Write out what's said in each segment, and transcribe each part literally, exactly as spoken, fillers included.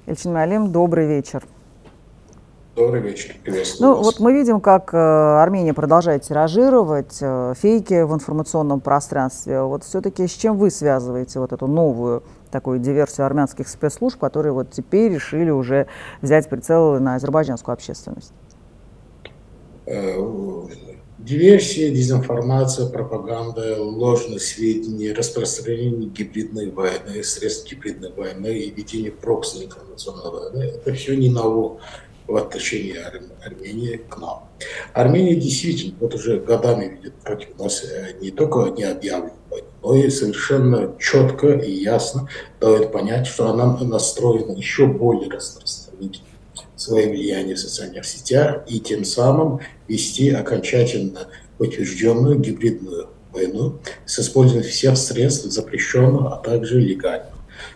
Эльчин Малим, добрый вечер. Добрый вечер, приветствую Ну, вас. вот мы видим, как э, Армения продолжает тиражировать э, фейки в информационном пространстве. Вот все-таки с чем вы связываете вот эту новую такую диверсию армянских спецслужб, которые вот теперь решили уже взять прицел на азербайджанскую общественность? Э, Диверсия, дезинформация, пропаганда, ложные сведения, распространение гибридной войны, средств гибридной войны и ведение прокси информационной войны – это все не ново в отношении Ар- Армении к нам. Армения действительно вот уже годами ведет против нас э, не только необъявленную войну, но и совершенно четко и ясно дает понять, что она настроена еще более распространить свое влияние в социальных сетях и тем самым вести окончательно утвержденную гибридную войну с использованием всех средств запрещенных, а также легальных.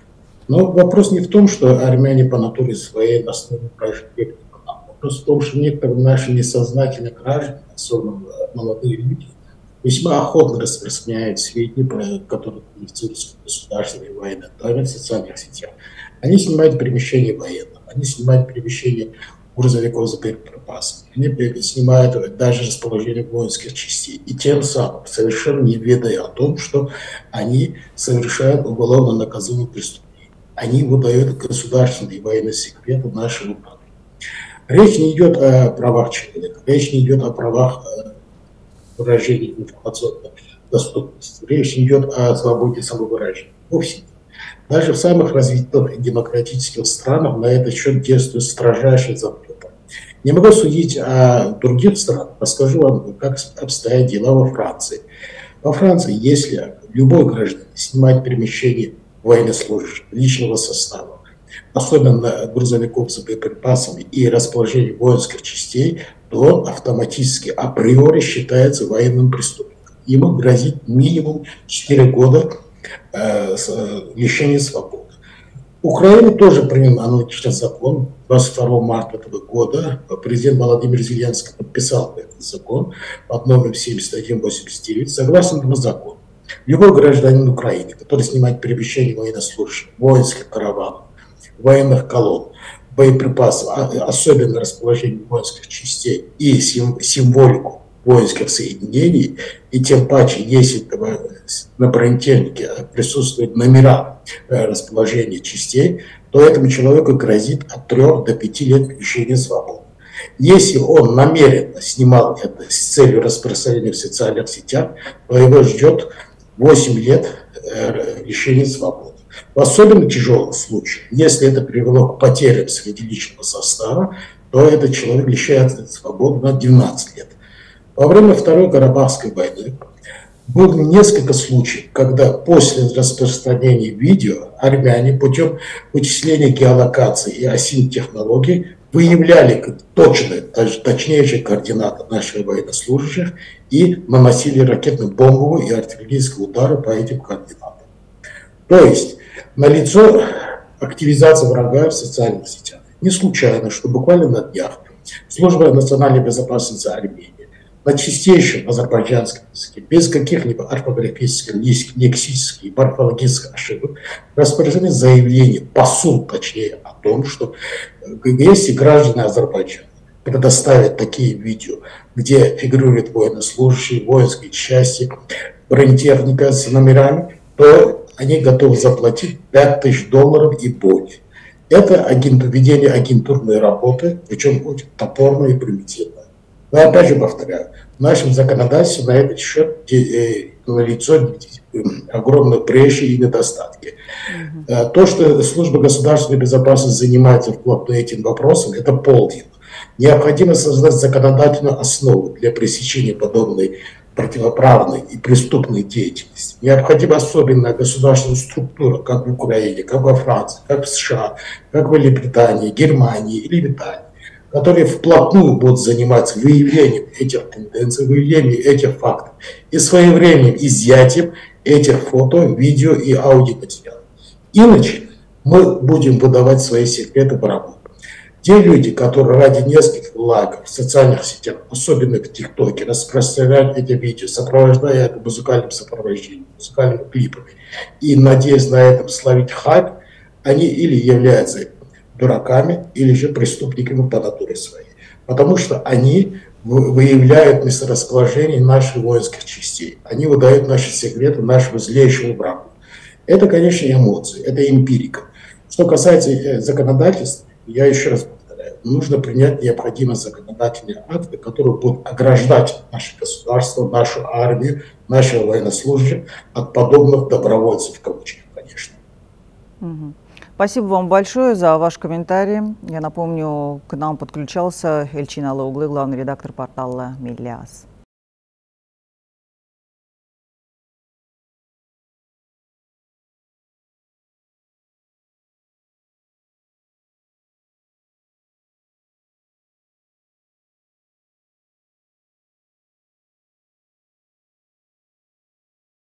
Но вопрос не в том, что армяне по натуре своей настроены против нам. Вопрос в том, что некоторые наши несознательные граждане, особенно молодые люди, весьма охотно распространяют сведения, которые квалифицируются как государственные военные тайны в социальных сетях. Они снимают перемещение военных, они снимают перемещение грузовиков за боеприпасами, они снимают даже расположение воинских частей. И тем самым, совершенно не ведая о том, что они совершают уголовно наказуемые преступления. Они выдают государственные военные секреты нашего народа. Речь не идет о правах человека, речь не идет о правах выражения информационной доступности, речь не идет о свободе самовыражения. Вовсе нет. Даже в самых развитых демократических странах на этот счет действует строжайший запрет. Не могу судить о других странах, расскажу вам, как обстоят дела во Франции. Во Франции, если любой гражданин снимает перемещение военнослужащих, личного состава, особенно грузовиков с боеприпасами и расположение воинских частей, то он автоматически априори считается военным преступником. Ему грозит минимум четыре года э, лишения свободы. Украина тоже приняла аналогичный закон. двадцать второго марта этого года президент Владимир Зеленский подписал этот закон под номером семьдесят один восемьдесят девять. Согласно этому закону, любой гражданин Украины, который снимает перемещение военнослужащих, воинских караванов, военных колонн, боеприпасов, особенно расположение воинских частей и символику воинских соединений, и тем паче, если на бронетехнике присутствуют номера расположения частей, то этому человеку грозит от трёх до пяти лет лишения свободы. Если он намеренно снимал это с целью распространения в социальных сетях, то его ждет восемь лет лишения свободы. В особенно тяжелых случаях, если это привело к потерям среди личного состава, то этот человек лишается свободы на двенадцать лет. Во время Второй Карабахской войны было несколько случаев, когда после распространения видео армяне путем вычисления геолокации и осинных технологий выявляли точные, даже точнейшие координаты наших военнослужащих и наносили ракетно-бомбовые и артиллерийские удары по этим координатам. То есть налицо активизация врага в социальных сетях. Не случайно, что буквально на днях Служба национальной безопасности Армении на чистейшем азербайджанском языке, без каких-либо орфографических, лексических и морфологических ошибок, распространили заявление, посул точнее, о том, что если граждане Азербайджана предоставят такие видео, где фигурируют военнослужащие, воинские части, бронетехника с номерами, то они готовы заплатить пять тысяч долларов и более. Это агент, ведение агентурной работы, причем очень топорной и примитивной. Но опять же повторяю, в нашем законодательстве на этот счет налицо огромные бреши и недостатки. Mm-hmm. То, что служба государственной безопасности занимается вплотную этим вопросом, это полдела. Необходимо создать законодательную основу для пресечения подобной противоправной и преступной деятельности. Необходима особенная государственная структура, как в Украине, как во Франции, как в США, как в Великобритании, Германии или в Италии, которые вплотную будут заниматься выявлением этих тенденций, выявлением этих фактов и своевременным изъятием этих фото, видео и аудиоматериалов. Иначе мы будем выдавать свои секреты в работу. Те люди, которые ради нескольких лайков в социальных сетях, особенно в ТикТоке, распространяют эти видео, сопровождая это музыкальным сопровождением, музыкальными клипами, и надеясь на этом словить хайп, они или являются дураками или же преступниками по натуре своей. Потому что они выявляют месторасположение наших воинских частей. Они выдают наши секреты нашему злейшему врагу. Это, конечно, эмоции, это эмпирика. Что касается законодательства, я еще раз повторяю, нужно принять необходимые законодательные акты, которые будут ограждать наше государство, нашу армию, наших военнослужащих от подобных добровольцев, в кавычках, конечно. Угу. Спасибо вам большое за ваш комментарий. Я напомню, к нам подключался Эльчин Алыоглы, главный редактор портала Миллиас.